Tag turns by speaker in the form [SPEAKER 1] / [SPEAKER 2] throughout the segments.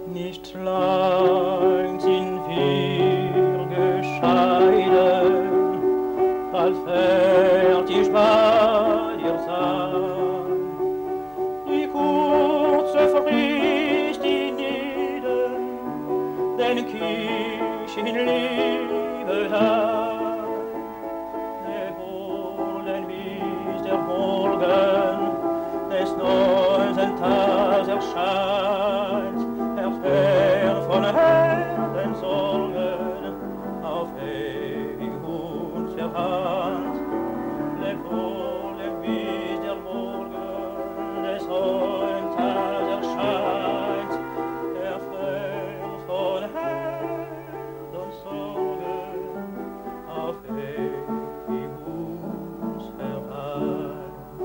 [SPEAKER 1] Nicht lang sind wir gescheiden, bald fertig war ihr sein. Die kurze Frist in jedem, den Kirch in Liebe lag. Wir wollen bis der Morgen des neuen Tages erscheint, fern von Herren Sorgen, auf ewig uns verwandt. Leb wohl, bis der Morgen des neuen Tages erscheint, fern von Herren Sorgen, auf ewig uns verwandt.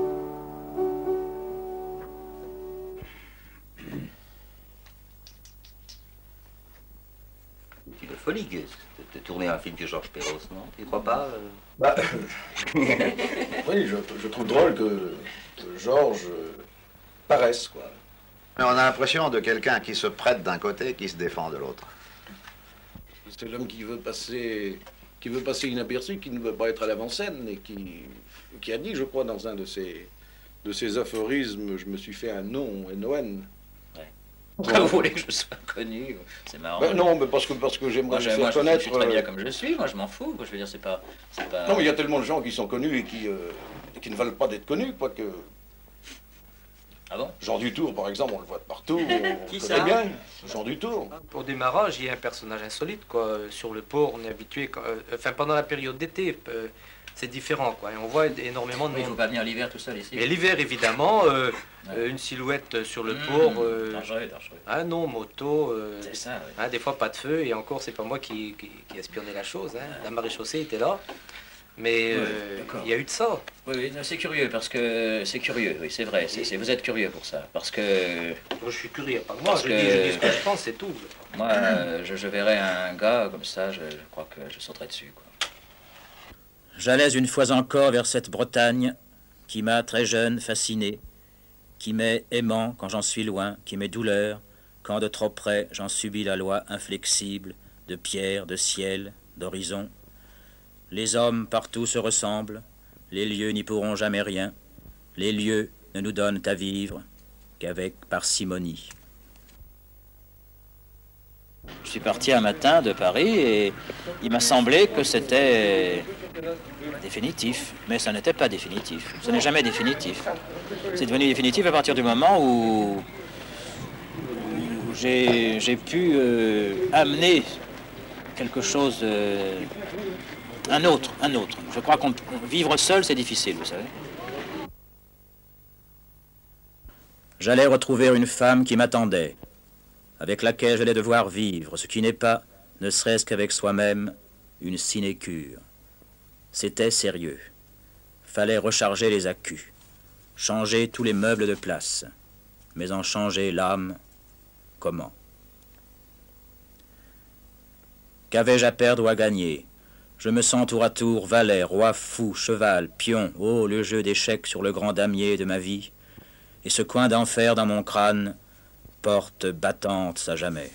[SPEAKER 2] De folie, Gus, de tourner un film de Georges Perros, non? Tu crois pas
[SPEAKER 3] Bah, oui, je trouve drôle que Georges paraisse, quoi.
[SPEAKER 4] Mais on a l'impression de quelqu'un qui se prête d'un côté et qui se défend de l'autre.
[SPEAKER 3] C'est l'homme qui veut passer inaperçu, qui ne veut pas être à l'avant-scène et qui a dit, je crois, dans un de ses aphorismes, je me suis fait un nom, N-O-N.
[SPEAKER 2] Vous voulez que je sois connu? C'est marrant.
[SPEAKER 3] Ben non, mais parce que j'aimerais me faire connaître.
[SPEAKER 2] Je suis très bien comme je suis, moi je m'en fous. Je veux dire, c'est pas...
[SPEAKER 3] Non, mais il y a tellement de gens qui sont connus et qui ne veulent pas d'être connus, quoi que...
[SPEAKER 2] Ah bon?
[SPEAKER 3] Jean Dutour, par exemple, on le voit de partout.
[SPEAKER 5] Qui
[SPEAKER 3] on
[SPEAKER 5] ça?
[SPEAKER 3] connaît bien, Jean Dutour.
[SPEAKER 5] Pour démarrage, il y a un personnage insolite, quoi. Sur le port, on est habitué... Enfin, pendant la période d'été, c'est différent, quoi. Et on voit énormément de
[SPEAKER 2] Il ne
[SPEAKER 5] monde.
[SPEAKER 2] faut pas venir l'hiver tout seul ici.
[SPEAKER 5] Et l'hiver, évidemment, une silhouette sur le port.
[SPEAKER 2] Dangereux.
[SPEAKER 5] Ah non, moto.
[SPEAKER 2] C'est ça, oui.
[SPEAKER 5] Hein, des fois, pas de feu. Et encore, c'est pas moi qui espionnais la chose. Hein. La maréchaussée était là. Mais il y a eu de ça.
[SPEAKER 2] Oui, c'est curieux, parce que... C'est curieux, oui, c'est vrai. Vous êtes curieux pour ça, parce que...
[SPEAKER 5] Moi, je suis curieux, pas moi. Je dis ce que je pense, c'est tout.
[SPEAKER 2] Moi, je verrais un gars comme ça, je crois que je sauterais dessus, quoi. J'allais une fois encore vers cette Bretagne qui m'a très jeune fasciné, qui m'est aimant quand j'en suis loin, qui m'est douleur quand de trop près j'en subis la loi inflexible de pierre, de ciel, d'horizon. Les hommes partout se ressemblent, les lieux n'y pourront jamais rien, les lieux ne nous donnent à vivre qu'avec parcimonie. Je suis parti un matin de Paris et il m'a semblé que c'était définitif, mais ça n'était pas définitif. Ce n'est jamais définitif. C'est devenu définitif à partir du moment où j'ai pu amener quelque chose, un autre. Je crois qu'on vivre seul, c'est difficile, vous savez. J'allais retrouver une femme qui m'attendait, avec laquelle j'allais devoir vivre, ce qui n'est pas, ne serait-ce qu'avec soi-même, une sinécure. C'était sérieux. Fallait recharger les accus, changer tous les meubles de place, mais en changer l'âme, comment? Qu'avais-je à perdre ou à gagner? Je me sens tour à tour valet, roi, fou, cheval, pion, oh, le jeu d'échecs sur le grand damier de ma vie, et ce coin d'enfer dans mon crâne, porte battante à jamais.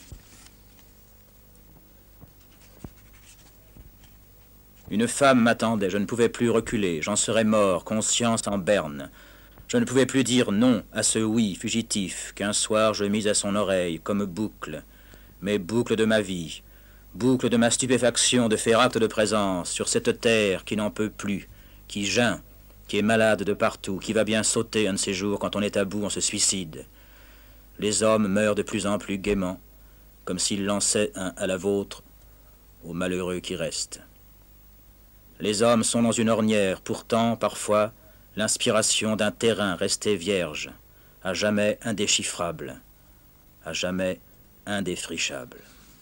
[SPEAKER 2] Une femme m'attendait, je ne pouvais plus reculer, j'en serais mort, conscience en berne. Je ne pouvais plus dire non à ce oui fugitif qu'un soir je mis à son oreille comme boucle, mais boucle de ma vie, boucle de ma stupéfaction de faire acte de présence sur cette terre qui n'en peut plus, qui geint, qui est malade de partout, qui va bien sauter un de ces jours quand on est à bout, on se suicide. Les hommes meurent de plus en plus gaiement, comme s'ils lançaient un à la vôtre aux malheureux qui restent. Les hommes sont dans une ornière, pourtant, parfois, l'inspiration d'un terrain resté vierge, à jamais indéchiffrable, à jamais indéfrichable.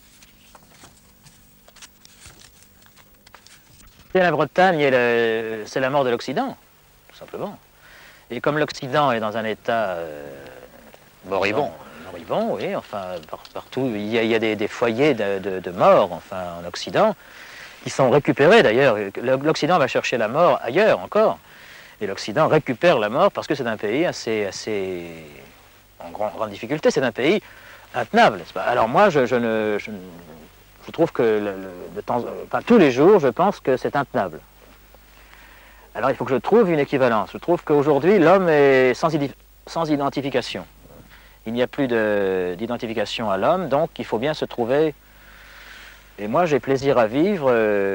[SPEAKER 6] La Bretagne, c'est la mort de l'Occident, tout simplement. Et comme l'Occident est dans un état moribond, oui, enfin, partout, il y a des foyers de mort, enfin, en Occident. Ils sont récupérés d'ailleurs. L'Occident va chercher la mort ailleurs encore. Et l'Occident récupère la mort parce que c'est un pays assez en grande difficulté. C'est un pays intenable, n'est-ce pas? Alors moi, je trouve que tous les jours, je pense que c'est intenable. Alors il faut que je trouve une équivalence. Je trouve qu'aujourd'hui, l'homme est sans identification. Il n'y a plus d'identification à l'homme, donc il faut bien se trouver. Et moi, j'ai plaisir à vivre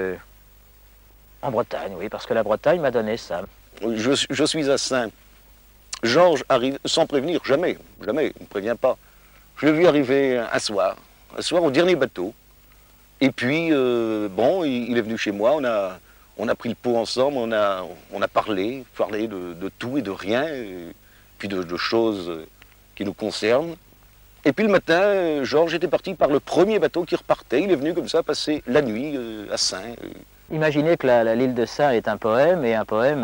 [SPEAKER 6] en Bretagne, oui, parce que la Bretagne m'a donné ça.
[SPEAKER 3] Je suis à Saint. Georges arrive sans prévenir, jamais, il ne me prévient pas. Je l'ai vu arriver un soir au dernier bateau. Et puis, bon, il est venu chez moi, on a pris le pot ensemble, on a parlé de tout et de rien, et puis de choses qui nous concernent. Et puis le matin, Georges était parti par le premier bateau qui repartait. Il est venu comme ça passer la nuit à Saint.
[SPEAKER 6] Imaginez que l'île de Saint est un poème, et un poème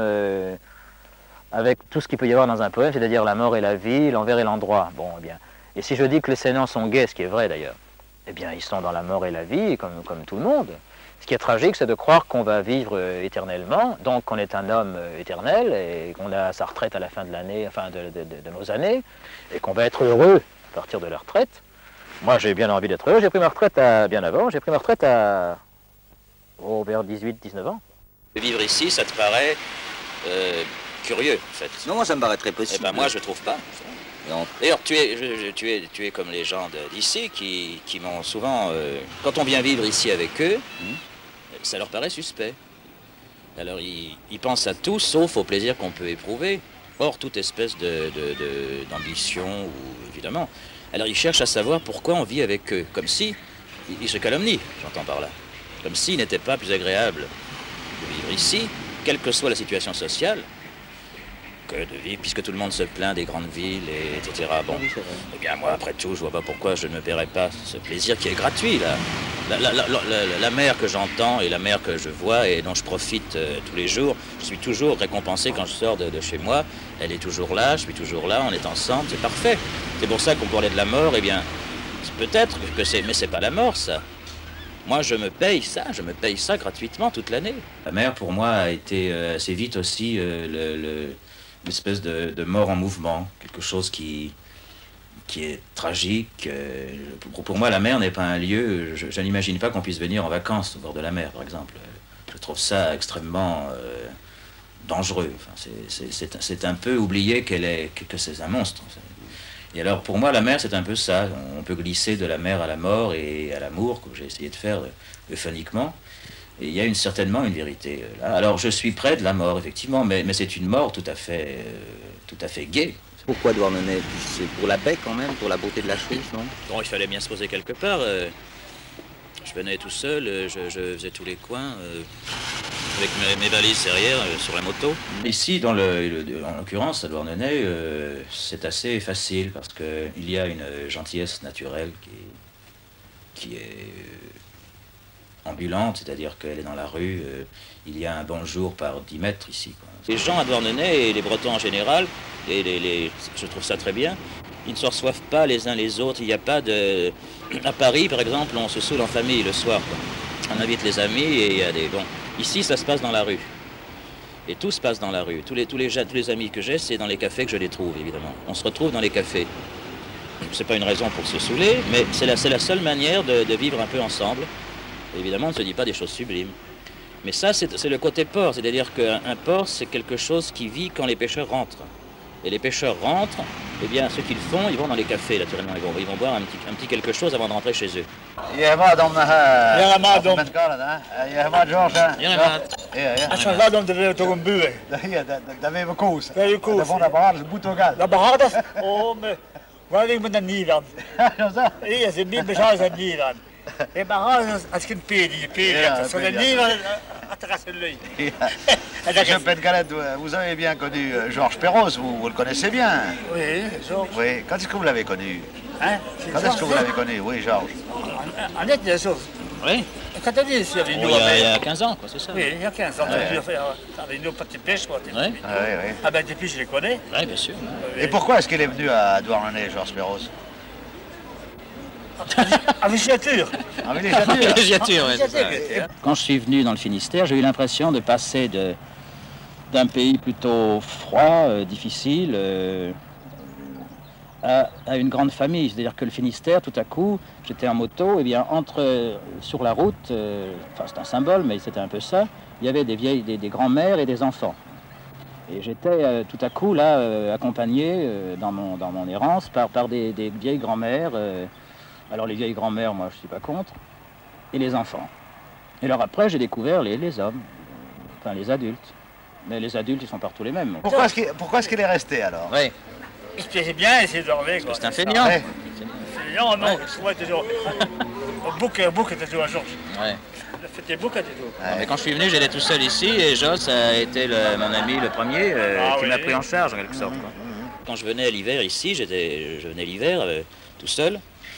[SPEAKER 6] avec tout ce qu'il peut y avoir dans un poème, c'est-à-dire la mort et la vie, l'envers et l'endroit. Bon, eh bien. Et si je dis que les Sénans sont gays, ce qui est vrai d'ailleurs, eh bien, ils sont dans la mort et la vie, comme tout le monde. Ce qui est tragique, c'est de croire qu'on va vivre éternellement, donc qu'on est un homme éternel, et qu'on a sa retraite à la fin de l'année, enfin de nos années, et qu'on va être heureux à partir de la retraite. Moi, j'ai bien envie d'être heureux. J'ai pris ma retraite bien avant. J'ai pris ma retraite vers 18-19 ans.
[SPEAKER 2] Vivre ici, ça te paraît curieux, en fait?
[SPEAKER 7] Non, moi, ça me paraît très possible.
[SPEAKER 2] Eh ben, moi, je trouve pas. D'ailleurs, tu es comme les gens d'ici qui m'ont souvent... quand on vient vivre ici avec eux, ça leur paraît suspect. Alors, ils pensent à tout, sauf au plaisir qu'on peut éprouver. Or, toute espèce d'ambition, évidemment. Alors, ils cherchent à savoir pourquoi on vit avec eux. Comme si... Ils se calomnient, j'entends par là. Comme s'il n'était pas plus agréable de vivre ici, quelle que soit la situation sociale, que de vivre, puisque tout le monde se plaint des grandes villes, etc. Bon, oui, eh bien moi, après tout, je vois pas pourquoi je ne me paierais pas ce plaisir qui est gratuit, là. La mer que j'entends et la mer que je vois et dont je profite tous les jours, je suis toujours récompensé quand je sors de chez moi. Elle est toujours là, je suis toujours là, on est ensemble, c'est parfait. C'est pour ça qu'on parlait de la mort, eh bien, peut-être que c'est... Mais c'est pas la mort, ça. Moi, je me paye ça gratuitement toute l'année. La mer, pour moi, a été assez vite aussi l'espèce de mort en mouvement, quelque chose qui est tragique. Pour moi, la mer n'est pas un lieu, je n'imagine pas qu'on puisse venir en vacances au bord de la mer, par exemple. Je trouve ça extrêmement dangereux. Enfin, c'est un peu oublier que c'est un monstre. Et alors, pour moi, la mer, c'est un peu ça. On peut glisser de la mer à la mort et à l'amour, comme j'ai essayé de faire euphoniquement. Et il y a certainement une vérité là. Alors, je suis près de la mort, effectivement, mais c'est une mort tout à fait gaie.
[SPEAKER 7] Pourquoi Douarnenez? C'est pour la baie, quand même, pour la beauté de la chose, non?
[SPEAKER 2] Bon, il fallait bien se poser quelque part. Je venais tout seul, je faisais tous les coins, avec mes valises derrière, sur la moto. Ici, en l'occurrence, à Douarnenez, c'est assez facile parce qu'il y a une gentillesse naturelle qui est ambulante, c'est-à-dire qu'elle est dans la rue. Il y a un bonjour par 10 mètres ici, quoi. Les gens à Douarnenez, et les Bretons en général, je trouve ça très bien, ils ne se reçoivent pas les uns les autres. Il n'y a pas de... À Paris, par exemple, on se saoule en famille le soir, quoi. On invite les amis et il y a des... Bon, ici, ça se passe dans la rue. Et tout se passe dans la rue. Tous les amis que j'ai, c'est dans les cafés que je les trouve, évidemment. On se retrouve dans les cafés. C'est pas une raison pour se saouler, mais c'est la seule manière de vivre un peu ensemble. Évidemment, on ne se dit pas des choses sublimes. Mais ça, c'est le côté port. C'est-à-dire qu'un port, c'est quelque chose qui vit quand les pêcheurs rentrent. Et les pêcheurs rentrent, eh bien, ce qu'ils font, ils vont dans les cafés, naturellement. Ils vont boire un petit quelque chose avant de rentrer chez eux.
[SPEAKER 4] Monsieur Pencalet, vous avez bien connu Georges Perros, vous le connaissez bien.
[SPEAKER 8] Oui, Georges.
[SPEAKER 4] Oui, quand est-ce que vous l'avez connu?
[SPEAKER 8] Hein?
[SPEAKER 4] Quand est-ce que vous l'avez connu? Oui, Georges.
[SPEAKER 8] En net, bien sûr.
[SPEAKER 2] Oui.
[SPEAKER 8] Quand on est ici avec nous,
[SPEAKER 2] il y a 15 ans, quoi, c'est ça?
[SPEAKER 8] Oui, il y a 15 ans, avec nous, petite pêche, quoi.
[SPEAKER 2] Oui.
[SPEAKER 8] Ah ben, depuis, je les connais.
[SPEAKER 2] Oui, bien sûr.
[SPEAKER 4] Et pourquoi est-ce qu'il est venu à Douarnenez, Georges Perros?
[SPEAKER 8] En villégiature.
[SPEAKER 4] En villégiature.
[SPEAKER 2] Villégiature, oui, c'est ça. Quand je suis venu dans le Finistère, j'ai eu l'impression de passer d'un pays plutôt froid, difficile, à une grande famille. C'est-à-dire que le Finistère, tout à coup, j'étais en moto, et bien sur la route, enfin c'est un symbole, mais c'était un peu ça, il y avait des grands-mères et des enfants. Et j'étais tout à coup là accompagné dans mon errance par des vieilles grand-mères. Alors les vieilles grand-mères, moi je suis pas contre, et les enfants. Et alors après j'ai découvert les hommes, enfin les adultes. Mais les adultes ils sont partout les mêmes.
[SPEAKER 4] Pourquoi est-ce qu'il est resté alors?
[SPEAKER 2] Oui.
[SPEAKER 8] Il se plaisait bien, il essayait de dormir.
[SPEAKER 2] Parce que c'est un feignant.
[SPEAKER 4] Ouais.
[SPEAKER 8] Non, non, souvent il était toujours. Bouc était toujours à Georges.
[SPEAKER 2] Ouais.
[SPEAKER 8] Il a fait des boucs à des dos.
[SPEAKER 2] Non, mais quand je suis venu, j'étais tout seul ici et Joss a été mon ami le premier qui m'a pris en charge en quelque sorte. Quoi. Quand je venais l'hiver ici, je venais l'hiver tout seul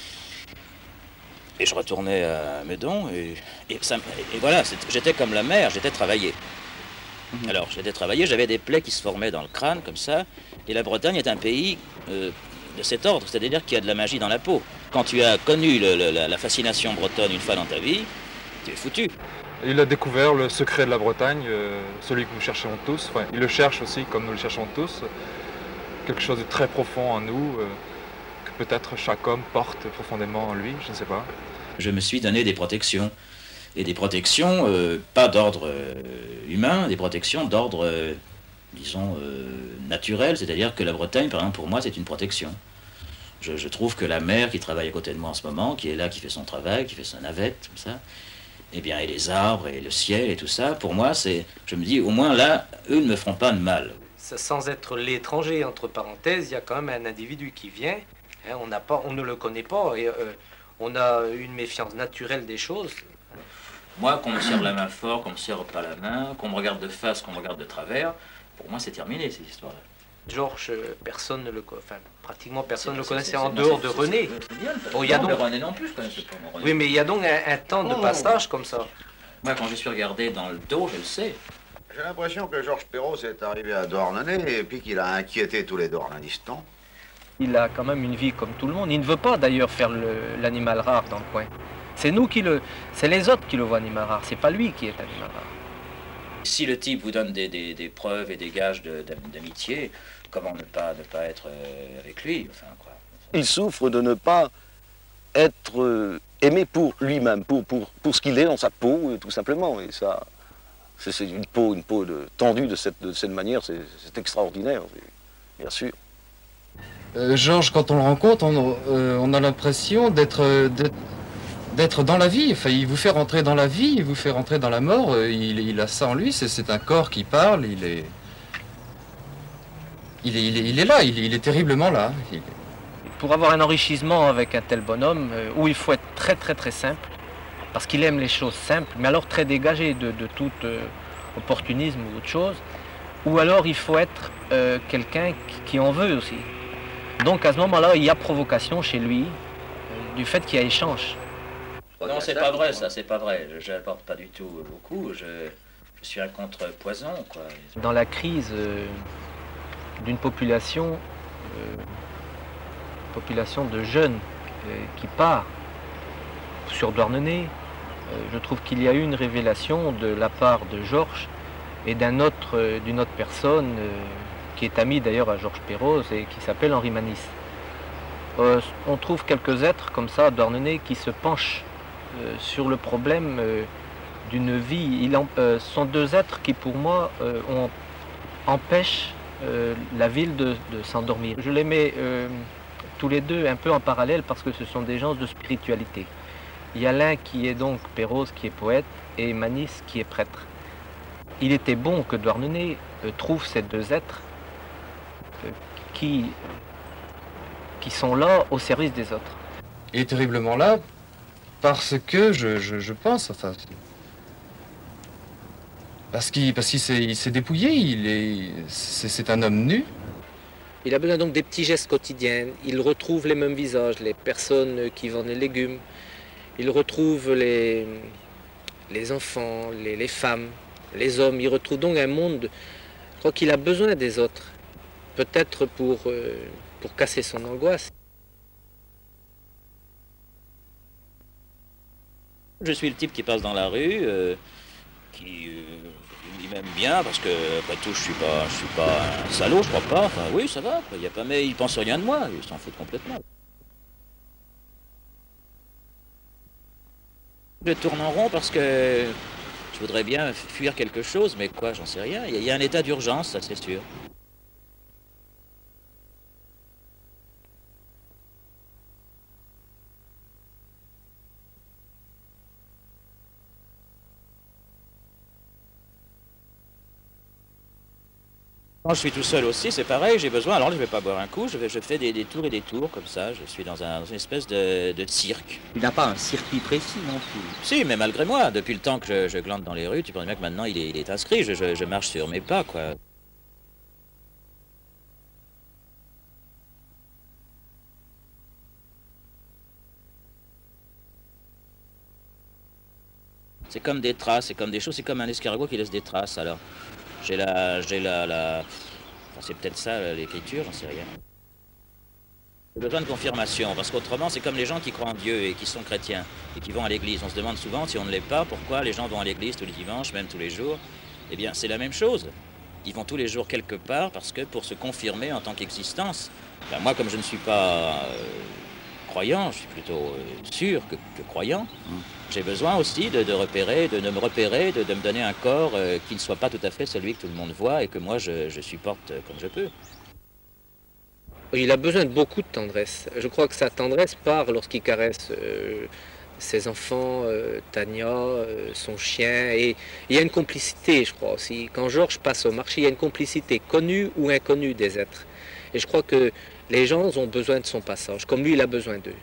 [SPEAKER 2] et je retournais à Meudon et voilà, j'étais comme la mer, j'étais travaillé. Alors j'étais travaillé, j'avais des plaies qui se formaient dans le crâne comme ça et la Bretagne est un pays de cet ordre, c'est-à-dire qu'il y a de la magie dans la peau. Quand tu as connu la fascination bretonne une fois dans ta vie, tu es foutu.
[SPEAKER 9] Il a découvert le secret de la Bretagne, celui que nous cherchons tous. Enfin, il le cherche aussi comme nous le cherchons tous. Quelque chose de très profond en nous, que peut-être chaque homme porte profondément en lui, je ne sais pas.
[SPEAKER 2] Je me suis donné des protections. Et des protections, pas d'ordre humain, des protections d'ordre, disons, naturel. C'est-à-dire que la Bretagne, par exemple, pour moi, c'est une protection. Je trouve que la mer qui travaille à côté de moi en ce moment, qui est là, qui fait son travail, qui fait sa navette, comme ça, eh bien, et les arbres, et le ciel, et tout ça, pour moi, je me dis, au moins là, eux ne me feront pas de mal.
[SPEAKER 5] Sans être l'étranger, entre parenthèses, il y a quand même un individu qui vient, hein, on ne le connaît pas, et on a une méfiance naturelle des choses.
[SPEAKER 2] Moi, qu'on me serre la main fort, qu'on me serre pas la main, qu'on me regarde de face, qu'on me regarde de travers, pour moi, c'est terminé, cette histoire-là.
[SPEAKER 5] Georges, personne ne le connaissait, enfin, pratiquement personne ne le connaissait en dehors de René.
[SPEAKER 2] Bon, il y a donc René non plus, je connaissais pas mon René.
[SPEAKER 5] Oui, mais il y a donc un temps de passage comme ça.
[SPEAKER 2] Moi, quand je suis regardé dans le dos, je le sais.
[SPEAKER 4] J'ai l'impression que Georges Perros est arrivé à Douarnenez et puis qu'il a inquiété tous les Douarnenistans.
[SPEAKER 5] Il a quand même une vie comme tout le monde. Il ne veut pas d'ailleurs faire l'animal rare dans le coin. C'est nous c'est les autres qui le voient animal rare, c'est pas lui qui est animal rare.
[SPEAKER 2] Si le type vous donne des preuves et des gages d'amitié, comment ne pas être avec lui, enfin, quoi.
[SPEAKER 10] Il souffre de ne pas être aimé pour lui-même, pour ce qu'il est dans sa peau, tout simplement. Et ça, c'est une peau tendue de cette manière, c'est extraordinaire, bien sûr.
[SPEAKER 11] Georges, quand on le rencontre, on a l'impression d'être dans la vie. Enfin, il vous fait rentrer dans la vie, il vous fait rentrer dans la mort. Il a ça en lui, c'est un corps qui parle, il est là, il est terriblement là.
[SPEAKER 5] Pour avoir un enrichissement avec un tel bonhomme, où il faut être très très très simple, parce qu'il aime les choses simples, mais alors très dégagé de tout opportunisme ou autre chose, ou alors il faut être quelqu'un qui en veut aussi. Donc à ce moment-là, il y a provocation chez lui, du fait qu'il y a échange.
[SPEAKER 2] Non, c'est pas vrai, ça, c'est pas vrai. Je n'apporte pas du tout beaucoup. Je suis un contrepoison, quoi.
[SPEAKER 5] Dans la crise d'une population de jeunes qui part sur Douarnenez, je trouve qu'il y a eu une révélation de la part de Georges et d'une autre personne qui est amie d'ailleurs à Georges Perros et qui s'appelle Henri Manis. On trouve quelques êtres comme ça à Douarnenez qui se penchent sur le problème d'une vie. Sont deux êtres qui pour moi empêchent la ville de s'endormir. Je les mets tous les deux un peu en parallèle parce que ce sont des gens de spiritualité. Il y a l'un qui est donc Perros, qui est poète, et Manis qui est prêtre. Il était bon que Douarnenez trouve ces deux êtres qui sont là au service des autres.
[SPEAKER 11] Il est terriblement là parce que je pense, enfin, parce qu'il s'est dépouillé, c'est un homme nu.
[SPEAKER 5] Il a besoin donc des petits gestes quotidiens. Il retrouve les mêmes visages, les personnes qui vendent les légumes. Il retrouve les enfants, les femmes, les hommes. Il retrouve donc un monde. Je crois qu'il a besoin des autres. Peut-être pour casser son angoisse.
[SPEAKER 2] Je suis le type qui passe dans la rue, il m'aime bien parce que, après tout, je suis pas un salaud, je crois pas. Enfin, oui, ça va. Il y a pas, mais il pense rien de moi. Il s'en fout complètement. Je tourne en rond parce que je voudrais bien fuir quelque chose, mais quoi, j'en sais rien. Il y a un état d'urgence, ça c'est sûr. Quand je suis tout seul aussi, c'est pareil, j'ai besoin, alors je ne vais pas boire un coup, je fais des tours et des tours comme ça, je suis dans une espèce de cirque.
[SPEAKER 7] Il n'a pas un circuit précis non plus.
[SPEAKER 2] Si, mais malgré moi, depuis le temps que je glande dans les rues, tu penses bien que maintenant il est inscrit, je marche sur mes pas, quoi. C'est comme des traces, c'est comme des choses, c'est comme un escargot qui laisse des traces, alors. Enfin, c'est peut-être ça l'écriture, j'en sais rien. J'ai besoin de confirmation, parce qu'autrement c'est comme les gens qui croient en Dieu et qui sont chrétiens et qui vont à l'église. On se demande souvent, si on ne l'est pas, pourquoi les gens vont à l'église tous les dimanches, même tous les jours. Eh bien c'est la même chose. Ils vont tous les jours quelque part parce que pour se confirmer en tant qu'existence. Ben, moi comme je ne suis pas croyant, je suis plutôt sûr que croyant. J'ai besoin aussi de me repérer, de me donner un corps qui ne soit pas tout à fait celui que tout le monde voit et que moi je supporte comme je peux.
[SPEAKER 5] Il a besoin de beaucoup de tendresse. Je crois que sa tendresse part lorsqu'il caresse ses enfants, Tania, son chien. Et il y a une complicité, je crois aussi. Quand Georges passe au marché, il y a une complicité connue ou inconnue des êtres. Et je crois que les gens ont besoin de son passage, comme lui il a besoin d'eux.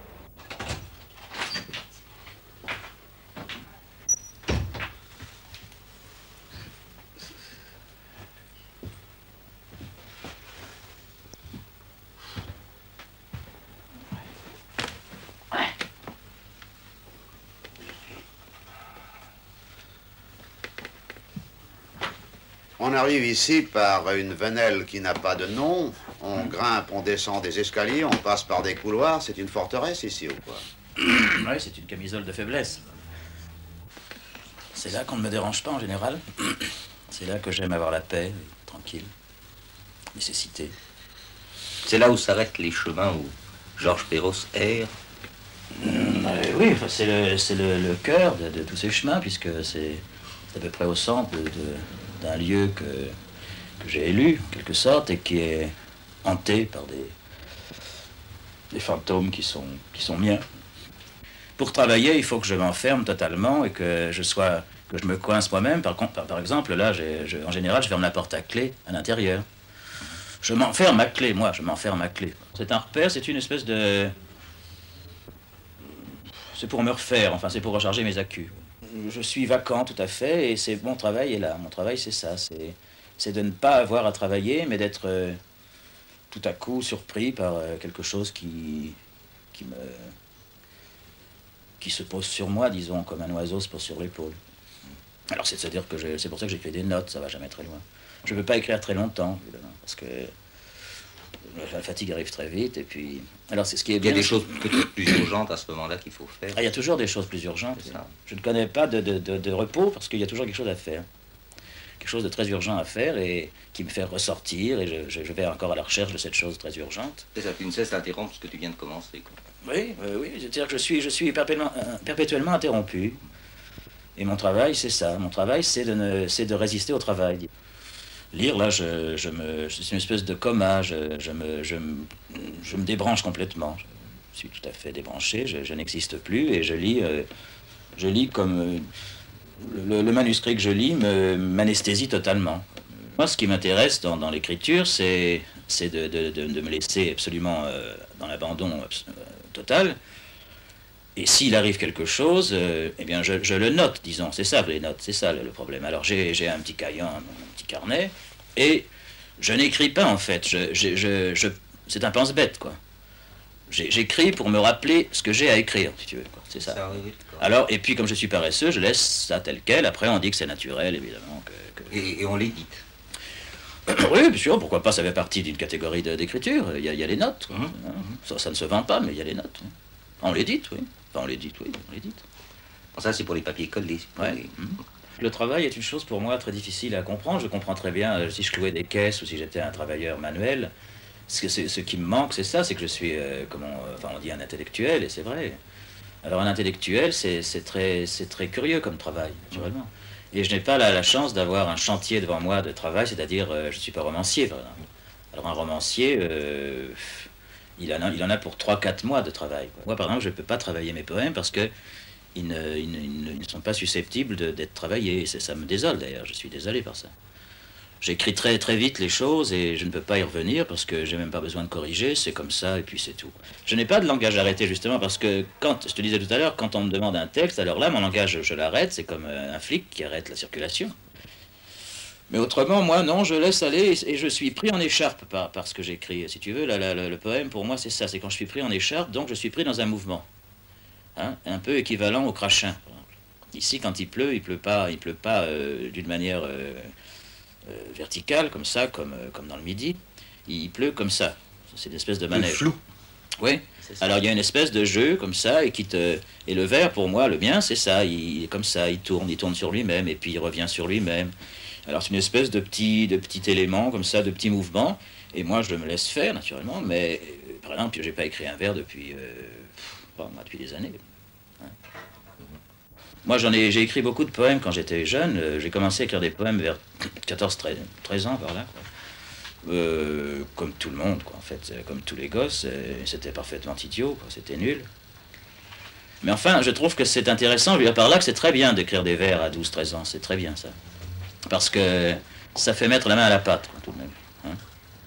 [SPEAKER 4] On arrive ici par une venelle qui n'a pas de nom. On grimpe, on descend des escaliers, on passe par des couloirs. C'est une forteresse ici ou quoi?
[SPEAKER 2] Oui, c'est une camisole de faiblesse. C'est là qu'on ne me dérange pas en général. C'est là que j'aime avoir la paix, tranquille, nécessité.
[SPEAKER 7] C'est là où s'arrêtent les chemins où Georges Perros erre.
[SPEAKER 2] Oui, enfin, c'est le cœur de tous ces chemins, puisque c'est à peu près au centre d'un lieu que j'ai élu, en quelque sorte, et qui est hanté par des fantômes qui sont miens. Pour travailler, il faut que je m'enferme totalement et que je me coince moi-même. Par exemple, là, en général, je ferme la porte à clé à l'intérieur. Je m'enferme à clé, moi, je m'enferme à clé. C'est un repère, c'est une espèce de... C'est pour me refaire, enfin, c'est pour recharger mes accus. Je suis vacant tout à fait et mon travail est là. Mon travail, c'est ça, c'est de ne pas avoir à travailler, mais d'être tout à coup surpris par quelque chose qui se pose sur moi, disons, comme un oiseau se pose sur l'épaule. Alors c'est de se dire que c'est pour ça que j'écris des notes, ça va jamais très loin. Je ne peux pas écrire très longtemps, évidemment, parce que la fatigue arrive très vite, et puis... Alors c'est ce qui est bien.
[SPEAKER 7] Il y a des choses peut-être plus urgentes à ce moment-là qu'il faut faire.
[SPEAKER 2] Ah, il y a toujours des choses plus urgentes. Je ne connais pas de repos, parce qu'il y a toujours quelque chose à faire. Quelque chose de très urgent à faire, et qui me fait ressortir, et je vais encore à la recherche de cette chose très urgente.
[SPEAKER 7] Ça, tu ne cesses d'interrompre ce que tu viens de commencer, quoi.
[SPEAKER 2] Oui, c'est-à-dire que je suis perpétuellement interrompu. Et mon travail, c'est ça. Mon travail, c'est de résister au travail. Lire, là, c'est une espèce de coma. Je me débranche complètement. Je suis tout à fait débranché. Je n'existe plus et je lis comme le manuscrit que je lis m'anesthésie totalement. Moi, ce qui m'intéresse dans l'écriture, c'est de me laisser absolument dans l'abandon total. Et s'il arrive quelque chose, eh bien je le note, disons. C'est ça les notes, c'est ça le problème. Alors j'ai un petit cahier, un petit carnet, et je n'écris pas en fait. C'est un pense-bête, quoi. J'écris pour me rappeler ce que j'ai à écrire, si tu veux, quoi. C'est ça. Alors, et puis comme je suis paresseux, je laisse ça tel quel. Après, on dit que c'est naturel, évidemment.
[SPEAKER 7] Et on l'édite.
[SPEAKER 2] Oui, bien sûr, pourquoi pas, ça fait partie d'une catégorie d'écriture. Il y a les notes. Ça ne se vend pas, mais il y a les notes. On l'édite, oui. Enfin, on l'édite, oui, on l'édite.
[SPEAKER 7] Ça, c'est pour les papiers collés.
[SPEAKER 2] Ouais. Le travail est une chose pour moi très difficile à comprendre. Je comprends très bien si je clouais des caisses ou si j'étais un travailleur manuel. Ce qui me manque, c'est ça, c'est que je suis, enfin on dit un intellectuel, et c'est vrai. Alors un intellectuel, c'est très curieux comme travail, naturellement. Et je n'ai pas la chance d'avoir un chantier devant moi de travail, c'est-à-dire je ne suis pas romancier, par exemple. Alors un romancier, il en a pour 3-4 mois de travail, quoi. Moi, par exemple, je ne peux pas travailler mes poèmes parce que ils ne sont pas susceptibles d'être travaillés. Et ça me désole d'ailleurs, je suis désolé par ça. J'écris très très vite les choses et je ne peux pas y revenir parce que j'ai même pas besoin de corriger, c'est comme ça et puis c'est tout. Je n'ai pas de langage arrêté justement parce que quand, je te disais tout à l'heure, quand on me demande un texte, alors là mon langage je l'arrête, c'est comme un flic qui arrête la circulation. Mais autrement, moi non, je laisse aller et je suis pris en écharpe par ce que j'écris. Si tu veux, le poème pour moi c'est ça, c'est quand je suis pris en écharpe, donc je suis pris dans un mouvement. Hein, un peu équivalent au crachin. Ici quand il pleut pas d'une manière... verticale, comme ça, comme dans le Midi, il pleut comme ça. C'est une espèce de manège.
[SPEAKER 10] Flou.
[SPEAKER 2] Oui. Alors il y a une espèce de jeu comme ça, et le vers, pour moi, le mien, c'est ça. Il est comme ça, il tourne sur lui-même, et puis il revient sur lui-même. Alors c'est une espèce de petit élément, comme ça, de petit mouvement, et moi je me laisse faire, naturellement, mais par exemple, j'ai pas écrit un vers depuis des années. Hein. Moi, j'ai écrit beaucoup de poèmes quand j'étais jeune. J'ai commencé à écrire des poèmes vers 14-13 ans, par là, quoi. Comme tout le monde, quoi, en fait, comme tous les gosses. C'était parfaitement idiot, quoi, c'était nul. Mais enfin, je trouve que c'est intéressant, je veux dire par là que c'est très bien d'écrire des vers à 12-13 ans, c'est très bien ça. Parce que ça fait mettre la main à la pâte, quoi, tout de même. Hein.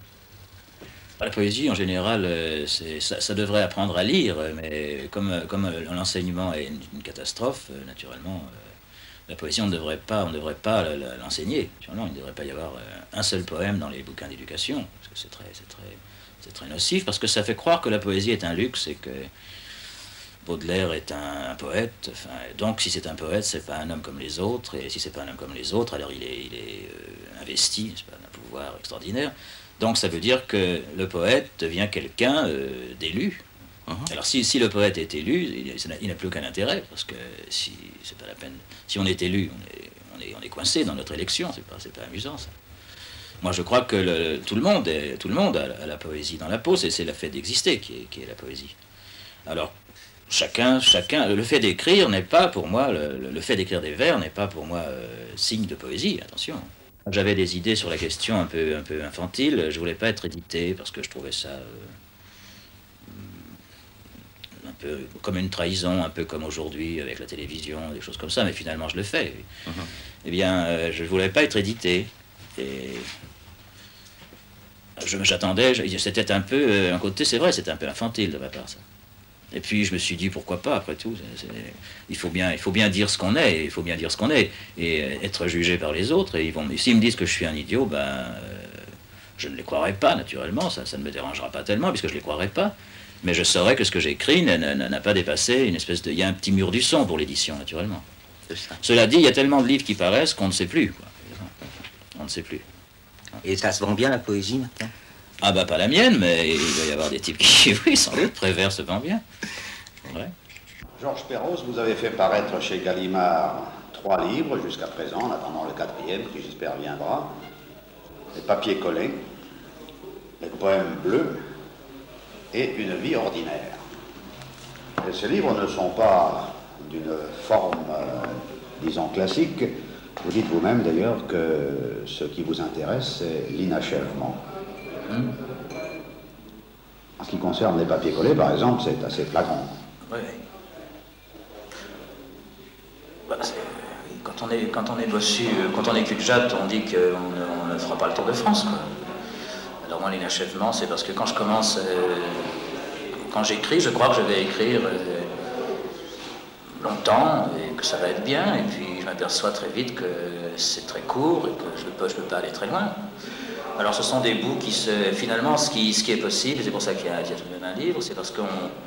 [SPEAKER 2] La poésie, en général, ça devrait apprendre à lire, mais comme l'enseignement est une catastrophe, naturellement, la poésie, on ne devrait pas l'enseigner. Naturellement, il ne devrait pas y avoir un seul poème dans les bouquins d'éducation, parce que c'est très nocif, parce que ça fait croire que la poésie est un luxe et que Baudelaire est un poète. Enfin, donc, si c'est un poète, c'est pas un homme comme les autres, et si c'est pas un homme comme les autres, alors il est investi, n'est-ce pas, d'un pouvoir extraordinaire. Donc ça veut dire que le poète devient quelqu'un d'élu. Alors si le poète est élu, il n'a plus aucun intérêt, parce que si c'est pas la peine. Si on est élu, on est coincé dans notre élection, c'est pas amusant ça. Moi je crois que tout le monde a la poésie dans la peau, c'est le fait d'exister qui est la poésie. Alors chacun, le fait d'écrire n'est pas pour moi, le fait d'écrire des vers n'est pas pour moi signe de poésie, attention. J'avais des idées sur la question un peu infantile. Je voulais pas être édité parce que je trouvais ça un peu comme une trahison, un peu comme aujourd'hui avec la télévision, des choses comme ça. Mais finalement, je le fais. Eh bien, je voulais pas être édité. Et j'attendais. C'était un peu un côté, c'est vrai, c'était un peu infantile de ma part ça. Et puis je me suis dit pourquoi pas, après tout, il faut bien dire ce qu'on est, et être jugé par les autres, et s'ils me disent que je suis un idiot, ben je ne les croirai pas naturellement, ça ne me dérangera pas tellement puisque je ne les croirai pas, mais je saurai que ce que j'écris n'a pas dépassé une espèce de... Il y a un petit mur du son pour l'édition naturellement. Cela dit, il y a tellement de livres qui paraissent qu'on ne sait plus, quoi. On ne sait plus.
[SPEAKER 7] Et ça se vend bien la poésie maintenant?
[SPEAKER 2] Ah bah pas la mienne, mais il doit y avoir des types qui, oui, sans doute, Prévert se vend bien. Ouais.
[SPEAKER 4] Georges Perros, vous avez fait paraître chez Gallimard 3 livres jusqu'à présent, en attendant le 4e, qui j'espère viendra. Les papiers collés, les poèmes bleus et Une vie ordinaire. Et ces livres ne sont pas d'une forme, disons, classique. Vous dites vous-même d'ailleurs que ce qui vous intéresse, c'est l'inachèvement. En ce qui concerne les papiers collés, par exemple, c'est assez flagrant.
[SPEAKER 2] Oui. Bah, quand on est bossu, quand on est cul-de-jatte, on dit qu'on ne fera pas le Tour de France, quoi. Alors moi, l'inachèvement, c'est parce que quand je commence, quand j'écris, je crois que je vais écrire longtemps et que ça va être bien, et puis je m'aperçois très vite que c'est très court et que je peux pas aller très loin. Alors ce sont des bouts qui finalement, ce qui est possible, c'est pour ça qu'il y a tout de même un livre, c'est parce qu'on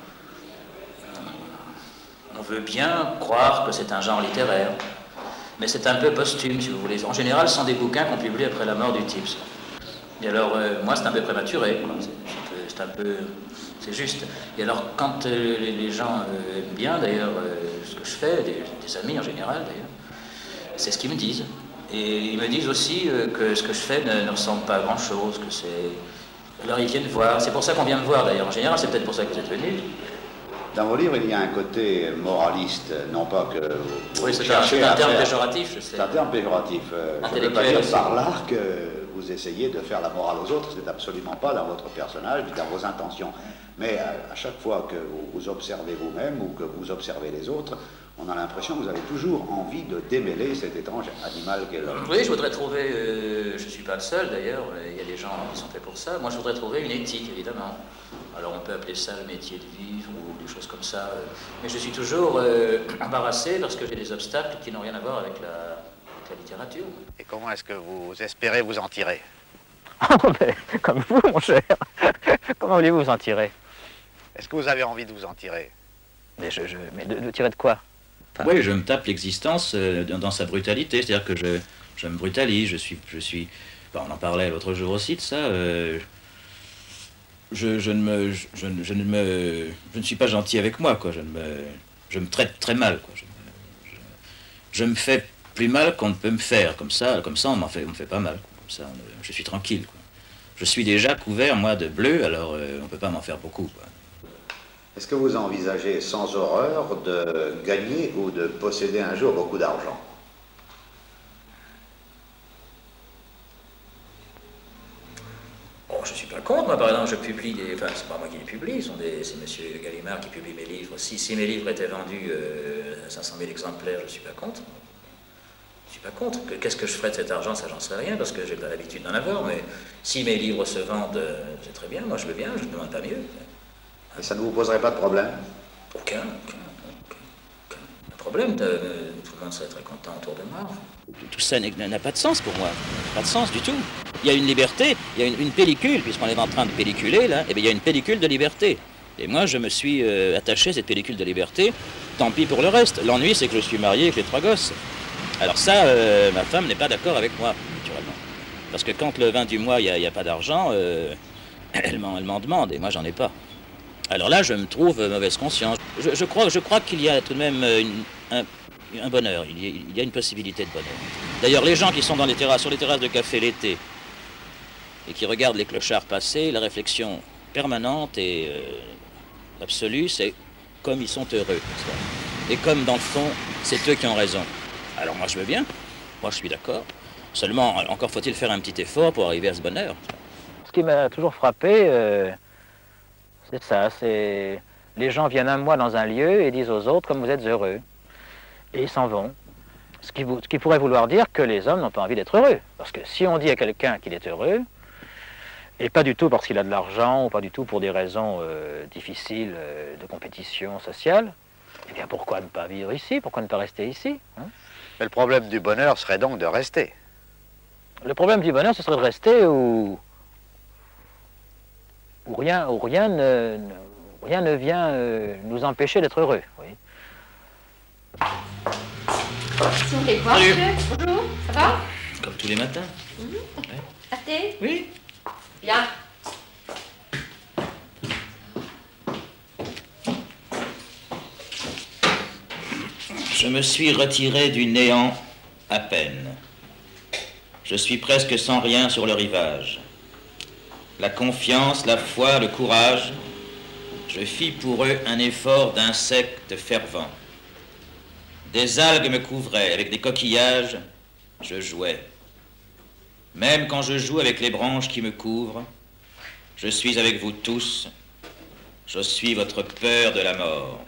[SPEAKER 2] veut bien croire que c'est un genre littéraire, mais c'est un peu posthume, si vous voulez. En général, ce sont des bouquins qu'on publie après la mort du type. Et alors, moi, c'est un peu prématuré, quoi. C'est juste. Et alors, quand les gens aiment bien, d'ailleurs, ce que je fais, des amis en général, d'ailleurs, C'est ce qu'ils me disent. Et ils me disent aussi que ce que je fais ne ressemble pas à grand-chose, que c'est... Alors ils viennent voir, c'est pour ça qu'on vient me voir d'ailleurs. En général, c'est peut-être pour ça que vous êtes venus.
[SPEAKER 4] Dans vos livres, il y a un côté moraliste, non pas que vous
[SPEAKER 2] oui, c'est
[SPEAKER 4] cherchez
[SPEAKER 2] un
[SPEAKER 4] à
[SPEAKER 2] terme
[SPEAKER 4] faire...
[SPEAKER 2] péjoratif, je sais.
[SPEAKER 4] C'est un terme péjoratif. Je ne veux pas dire par là que vous essayez de faire la morale aux autres, c'est absolument pas dans votre personnage, ni dans vos intentions. Mais à chaque fois que vous vous observez vous-même ou que vous observez les autres, on a l'impression que vous avez toujours envie de démêler cet étrange animal qu'est l'homme.
[SPEAKER 2] Oui, je voudrais trouver, je ne suis pas le seul d'ailleurs, il y a des gens qui sont faits pour ça. Moi, je voudrais trouver une éthique, évidemment. Alors, on peut appeler ça le métier de vivre ou des choses comme ça. Mais je suis toujours embarrassé parce que j'ai des obstacles qui n'ont rien à voir avec la littérature.
[SPEAKER 12] Et comment est-ce que vous espérez vous en tirer?
[SPEAKER 6] Comme vous, mon cher. Comment voulez-vous vous en tirer?
[SPEAKER 12] Est-ce que vous avez envie de vous en tirer?
[SPEAKER 6] Mais, mais de tirer de quoi?
[SPEAKER 2] Oui, je me tape l'existence dans sa brutalité, c'est-à-dire que je me brutalise, je suis bon, on en parlait l'autre jour aussi de ça, je ne suis pas gentil avec moi, quoi, je me traite très mal, quoi, je me fais plus mal qu'on ne peut me faire, comme ça on me fait pas mal, quoi, comme ça je suis tranquille, quoi. Je suis déjà couvert, moi, de bleu, alors on ne peut pas m'en faire beaucoup, quoi.
[SPEAKER 4] Est-ce que vous envisagez sans horreur de gagner ou de posséder un jour beaucoup d'argent?
[SPEAKER 2] Oh, je ne suis pas contre, moi, par exemple, je publie des... Enfin, c'est pas moi qui les publie, c'est M. Gallimard qui publie mes livres. Si mes livres étaient vendus à 500 000 exemplaires, je ne suis pas contre. Je ne suis pas contre. Qu'est-ce que je ferais de cet argent, ça, j'en sais rien, parce que j'ai pas l'habitude d'en avoir, mais si mes livres se vendent, c'est très bien, moi je veux bien, je ne demande pas mieux.
[SPEAKER 4] Et ça ne vous poserait pas de problème?
[SPEAKER 2] Aucun problème, tout le monde serait très content autour de moi. Tout ça n'a pas de sens pour moi, pas de sens du tout. Il y a une liberté, il y a une pellicule, puisqu'on est en train de pelliculer là, et bien il y a une pellicule de liberté. Et moi je me suis attaché à cette pellicule de liberté, tant pis pour le reste. L'ennui c'est que je suis marié avec les 3 gosses. Alors ça, ma femme n'est pas d'accord avec moi, naturellement. Parce que quand le 20 du mois il n'y a pas d'argent, elle m'en demande, et moi j'en ai pas. Alors là, je me trouve mauvaise conscience. Je crois qu'il y a tout de même un bonheur, il y a une possibilité de bonheur. D'ailleurs, les gens qui sont sur les terrasses de café l'été, et qui regardent les clochards passer, la réflexion permanente et absolue, c'est comme ils sont heureux. Et comme, dans le fond, c'est eux qui ont raison. Alors moi, je veux bien, moi je suis d'accord. Seulement, encore faut-il faire un petit effort pour arriver à ce bonheur.
[SPEAKER 6] Ce qui m'a toujours frappé... c'est ça, c'est... Les gens viennent un mois dans un lieu et disent aux autres comme vous êtes heureux. Et ils s'en vont. Ce qui pourrait vouloir dire que les hommes n'ont pas envie d'être heureux. Parce que si on dit à quelqu'un qu'il est heureux, et pas du tout parce qu'il a de l'argent, ou pas du tout pour des raisons difficiles de compétition sociale, eh bien pourquoi ne pas vivre ici? Pourquoi ne pas rester ici, hein?
[SPEAKER 12] Mais le problème du bonheur serait donc de rester.
[SPEAKER 6] Le problème du bonheur, ce serait de rester où rien ne vient nous empêcher d'être heureux. Oui.
[SPEAKER 13] Si on fait quoi,
[SPEAKER 2] Salut.
[SPEAKER 13] monsieur? Bonjour, ça va?
[SPEAKER 2] Comme tous les matins.
[SPEAKER 13] La thé?
[SPEAKER 2] Oui.
[SPEAKER 13] Bien.
[SPEAKER 2] Je me suis retiré du néant à peine. Je suis presque sans rien sur le rivage. La confiance, la foi, le courage, je fis pour eux un effort d'insecte fervent. Des algues me couvraient, avec des coquillages, je jouais. Même quand je joue avec les branches qui me couvrent, je suis avec vous tous, je suis votre peur de la mort.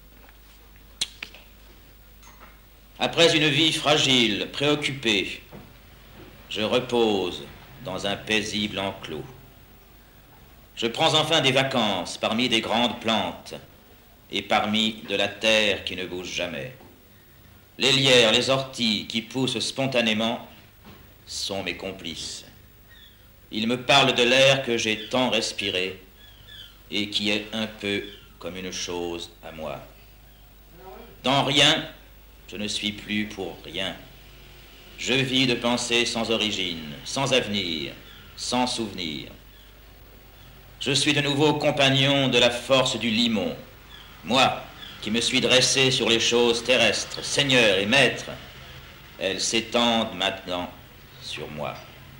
[SPEAKER 2] Après une vie fragile, préoccupée, je repose dans un paisible enclos. Je prends enfin des vacances parmi des grandes plantes et parmi de la terre qui ne bouge jamais. Les lierres, les orties qui poussent spontanément sont mes complices. Ils me parlent de l'air que j'ai tant respiré et qui est un peu comme une chose à moi. Dans rien, je ne suis plus pour rien. Je vis de pensées sans origine, sans avenir, sans souvenir. Je suis de nouveau compagnon de la force du limon, moi qui me suis dressé sur les choses terrestres, seigneur et maître. Elles s'étendent maintenant sur moi.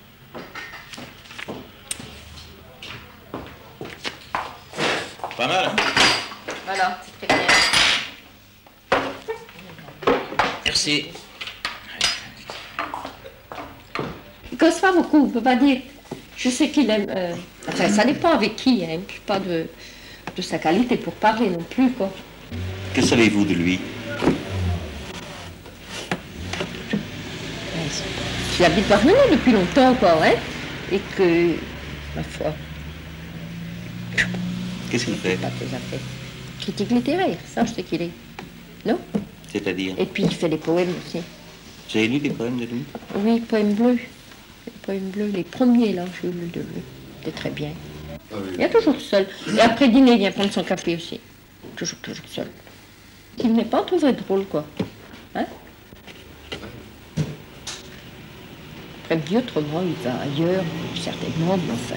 [SPEAKER 2] Pas mal, hein?
[SPEAKER 13] Voilà, c'est très bien.
[SPEAKER 2] Merci.
[SPEAKER 14] Il cause pas beaucoup, on peut pas dire. Je sais qu'il aime. Enfin, ça dépend avec qui, hein. Je suis pas de sa qualité pour parler non plus, quoi.
[SPEAKER 7] Que savez-vous de lui?
[SPEAKER 14] J'habite Douarnenez depuis longtemps, quoi, hein. Et que, ma foi.
[SPEAKER 7] Qu'est-ce qu'il fait?
[SPEAKER 14] Pas tes affaires. Critique littéraire, ça, je sais qu'il est. Non?
[SPEAKER 7] C'est-à-dire?
[SPEAKER 14] Et puis, il fait des poèmes aussi.
[SPEAKER 7] Vous avez lu des poèmes de lui?
[SPEAKER 14] Oui, poèmes bleus. Les poèmes bleus, les premiers, là, j'ai lu de lui. C'était très bien. Il est toujours seul. Et après dîner, il vient prendre son café aussi. Toujours seul. Il n'est pas trouvé drôle, quoi. Hein? Après, dit autrement, il va ailleurs, certainement, mais enfin.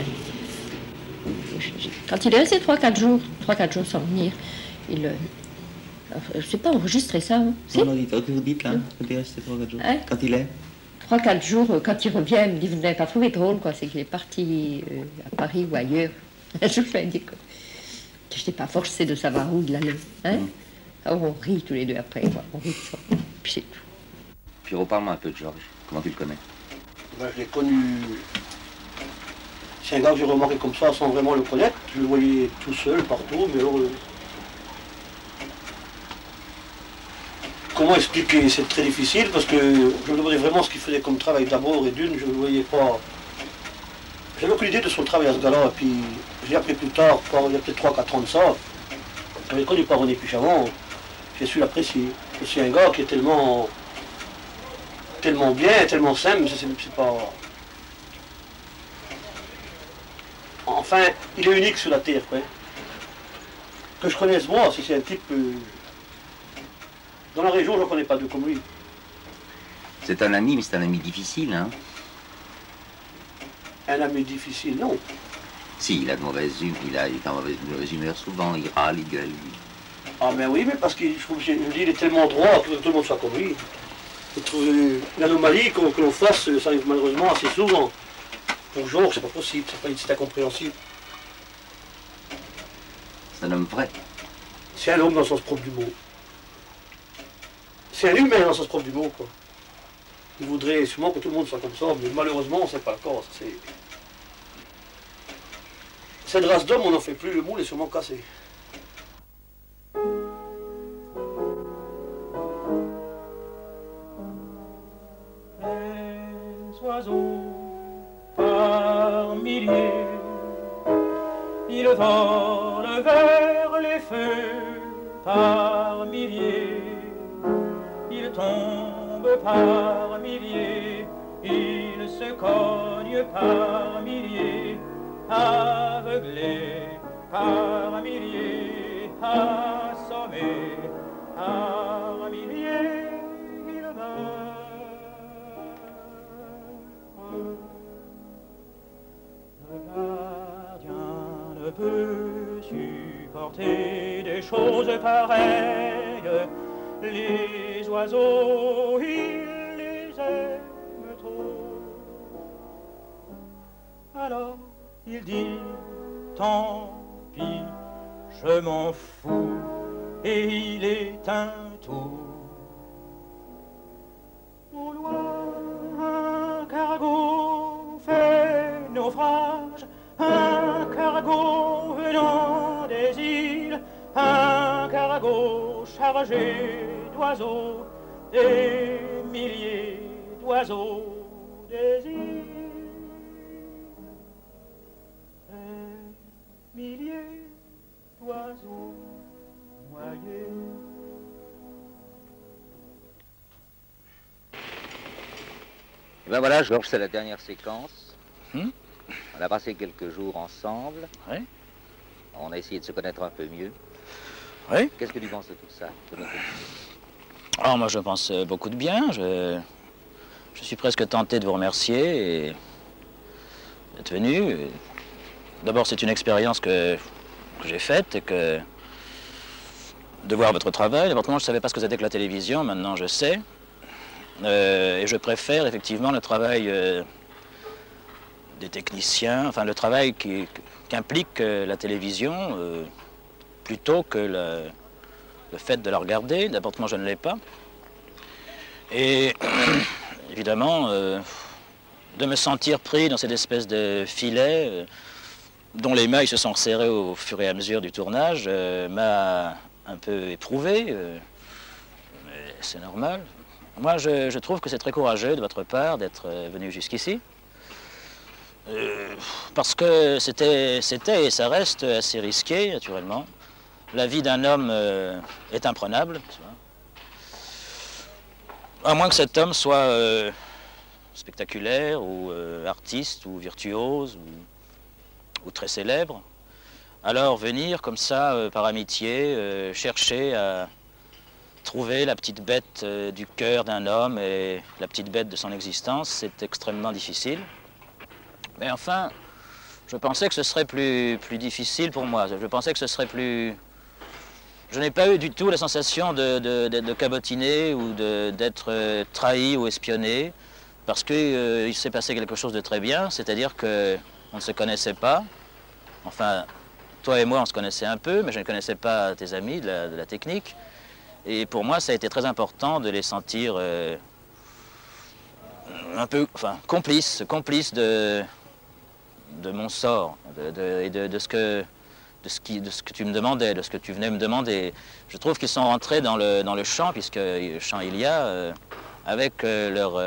[SPEAKER 14] Quand il est resté 3-4 jours sans venir, il. C'est pas enregistré ça, hein? Si?
[SPEAKER 7] Non, dites, que vous dites là, quand il est resté 3-4 jours.
[SPEAKER 14] Hein?
[SPEAKER 7] Quand il est?
[SPEAKER 14] 3-4 jours, quand il revient, il me dit, vous n'avez pas trouvé drôle, quoi, c'est qu'il est parti à Paris ou ailleurs. Je lui ai dit, quoi. Je n'étais pas forcée de savoir où il allait. Hein? Alors on rit tous les deux après, quoi. On rit de ça. Puis c'est tout.
[SPEAKER 7] Puis reparle-moi un peu de Georges. Comment tu le connais?
[SPEAKER 15] Ben, je l'ai connu. C'est un gars que j'ai remarqué comme ça sans vraiment le connaître. Je le voyais tout seul, partout, mais alors. Comment expliquer? C'est très difficile parce que je me demandais vraiment ce qu'il faisait comme travail d'abord et d'une, je ne voyais pas. J'avais aucune idée de son travail à ce gars-là, et puis j'ai appris plus tard, il y a peut-être 3-4 ans de ça, j'avais connu par René Puchavant, j'ai su l'apprécier. C'est un gars qui est tellement bien, tellement simple, c'est pas. Enfin, il est unique sur la Terre, quoi. Que je connaisse moi, si c'est un type. Dans la région, je ne connais pas deux comme lui.
[SPEAKER 7] C'est un ami, mais c'est un ami difficile, hein?
[SPEAKER 15] Un ami difficile, non.
[SPEAKER 7] Si, il a de mauvaises humeurs, il est en mauvaise humeur souvent, il râle, il gueule.
[SPEAKER 15] Ah mais oui, mais parce que je trouve il est tellement droit que tout le monde soit comme lui. Je trouve une anomalie que l'on fasse, ça arrive malheureusement assez souvent. Pour Georges, c'est pas possible, c'est incompréhensible.
[SPEAKER 7] C'est un homme vrai.
[SPEAKER 15] C'est un homme dans le sens propre du mot. C'est un humain dans le sens propre du mot, quoi. Il voudrait sûrement que tout le monde soit comme ça, mais malheureusement, c'est pas le cas. Cette race d'homme, on n'en fait plus, le moule est sûrement cassé.
[SPEAKER 1] Les oiseaux par milliers, ils volent vers les feux par milliers, ils tombent par milliers, ils se cognent par milliers, aveuglés par milliers, assommés par milliers, ils meurent. Le gardien ne peut supporter des choses pareilles. Les oiseaux, il les aime trop. Alors il dit, tant pis, je m'en fous, et il éteint tout. Au loin, un cargo fait naufrage, un cargo venant des îles, un cargo chargé d'oiseaux, des milliers d'oiseaux des îles. Des milliers d'oiseaux noyés.
[SPEAKER 7] Et ben voilà, Georges, c'est la dernière séquence. On a passé quelques jours ensemble.
[SPEAKER 2] Oui.
[SPEAKER 7] On a essayé de se connaître un peu mieux.
[SPEAKER 2] Oui.
[SPEAKER 7] Qu'est-ce que tu penses de tout ça?
[SPEAKER 2] Alors moi je pense beaucoup de bien. Je suis presque tenté de vous remercier d'être venu. D'abord c'est une expérience que j'ai faite et que de voir votre travail. D'abord moi je ne savais pas ce que c'était que la télévision, maintenant je sais. Et je préfère effectivement le travail des techniciens, enfin le travail qu'implique la télévision, plutôt que le fait de la regarder. D'abord, moi je ne l'ai pas. Et évidemment, de me sentir pris dans cette espèce de filet dont les mailles se sont resserrées au fur et à mesure du tournage m'a un peu éprouvé, mais c'est normal. Moi, je trouve que c'est très courageux de votre part d'être venu jusqu'ici, parce que c'était et ça reste assez risqué, naturellement. La vie d'un homme est imprenable, à moins que cet homme soit spectaculaire ou artiste ou virtuose ou très célèbre. Alors venir comme ça, par amitié, chercher à trouver la petite bête du cœur d'un homme et la petite bête de son existence, c'est extrêmement difficile. Mais enfin, je pensais que ce serait plus difficile pour moi. Je pensais que ce serait plus... Je n'ai pas eu du tout la sensation de cabotiner ou d'être trahi ou espionné, parce qu'il s'est passé quelque chose de très bien, c'est-à-dire qu'on ne se connaissait pas. Enfin, toi et moi, on se connaissait un peu, mais je ne connaissais pas tes amis de la technique. Et pour moi, ça a été très important de les sentir un peu, enfin, complices de mon sort et de ce que tu me demandais, de ce que tu venais me demander. Je trouve qu'ils sont rentrés dans le chant, puisque chant il y a, avec leur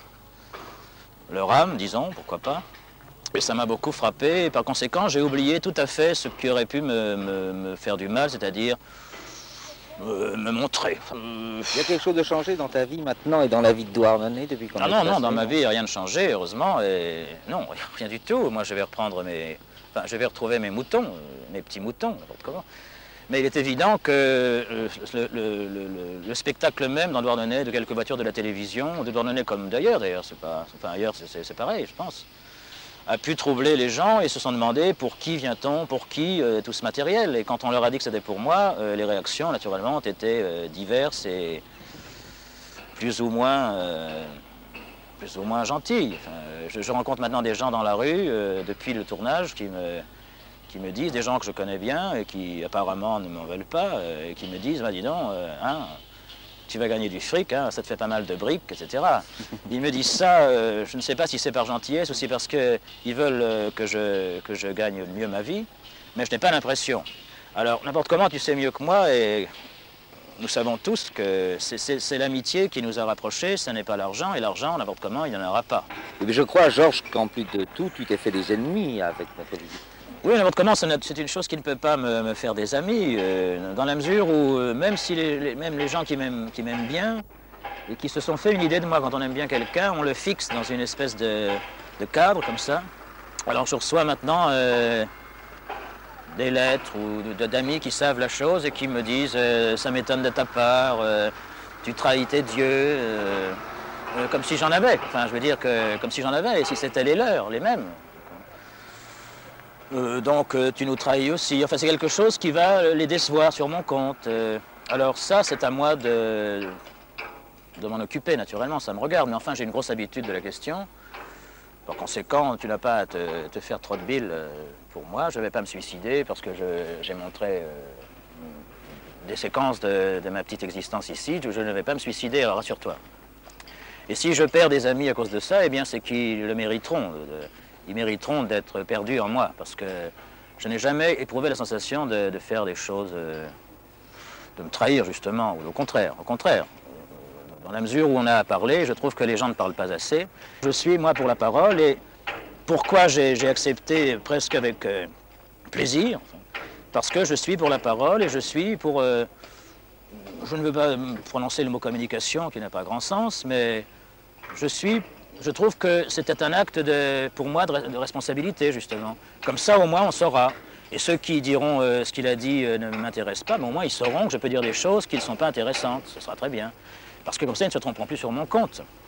[SPEAKER 2] âme, disons, pourquoi pas. Et ça m'a beaucoup frappé, et par conséquent, j'ai oublié tout à fait ce qui aurait pu me faire du mal, c'est-à-dire me montrer.
[SPEAKER 7] Il y a quelque chose de changé dans ta vie maintenant et dans la vie de Douarnenez depuis qu'on est
[SPEAKER 2] passé? Non, dans ma vie, il n'y a rien de changé, heureusement, et non, rien du tout. Moi, je vais reprendre je vais retrouver mes moutons, mes petits moutons, n'importe comment. Mais il est évident que le spectacle même dans Douarnenez de quelques voitures de la télévision, de Douarnenez comme d'ailleurs, ailleurs c'est pareil, je pense, a pu troubler les gens et se sont demandé pour qui vient-on, pour qui tout ce matériel. Et quand on leur a dit que c'était pour moi, les réactions naturellement ont été diverses et plus ou moins gentilles. Enfin, je rencontre maintenant des gens dans la rue depuis le tournage qui me disent, des gens que je connais bien et qui apparemment ne m'en veulent pas, et qui me disent, bah, dis donc, tu vas gagner du fric, hein, ça te fait pas mal de briques, etc. Ils me disent ça, je ne sais pas si c'est par gentillesse ou si parce qu'ils veulent que je gagne mieux ma vie, mais je n'ai pas l'impression. Alors, n'importe comment, tu sais mieux que moi, et nous savons tous que c'est l'amitié qui nous a rapprochés, ce n'est pas l'argent, et l'argent, n'importe comment, il n'y en aura pas.
[SPEAKER 7] Et je crois, Georges, qu'en plus de tout, tu t'es fait des ennemis avec notre visite.
[SPEAKER 2] Oui, n'importe comment, c'est une chose qui ne peut pas me faire des amis, dans la mesure où même si même les gens qui m'aiment bien et qui se sont fait une idée de moi quand on aime bien quelqu'un, on le fixe dans une espèce de cadre comme ça. Alors je reçois maintenant des lettres ou d'amis qui savent la chose et qui me disent ça m'étonne de ta part, tu trahis tes dieux, comme si j'en avais. Enfin, je veux dire que comme si j'en avais, et si c'était les leurs, les mêmes. Donc tu nous trahis aussi. Enfin, c'est quelque chose qui va les décevoir sur mon compte. Alors ça, c'est à moi de m'en occuper, naturellement, ça me regarde. Mais enfin, j'ai une grosse habitude de la question. Par conséquent, tu n'as pas à te faire trop de bile pour moi. Je ne vais pas me suicider parce que j'ai montré des séquences de ma petite existence ici. Je ne vais pas me suicider, alors rassure-toi. Et si je perds des amis à cause de ça, eh bien, c'est qu'ils le mériteront. Ils mériteront d'être perdus en moi, parce que je n'ai jamais éprouvé la sensation de faire des choses, de me trahir justement, ou au contraire. Dans la mesure où on a à parler, je trouve que les gens ne parlent pas assez. Je suis, moi, pour la parole, et pourquoi j'ai accepté presque avec plaisir, parce que je suis pour la parole, et je suis pour... je ne veux pas prononcer le mot communication, qui n'a pas grand sens, mais je trouve que c'était un acte, pour moi, de responsabilité, justement. Comme ça, au moins, on saura. Et ceux qui diront ce qu'il a dit ne m'intéresse pas, mais au moins, ils sauront que je peux dire des choses qui ne sont pas intéressantes. Ce sera très bien. Parce que comme ça, ils ne se tromperont plus sur mon compte.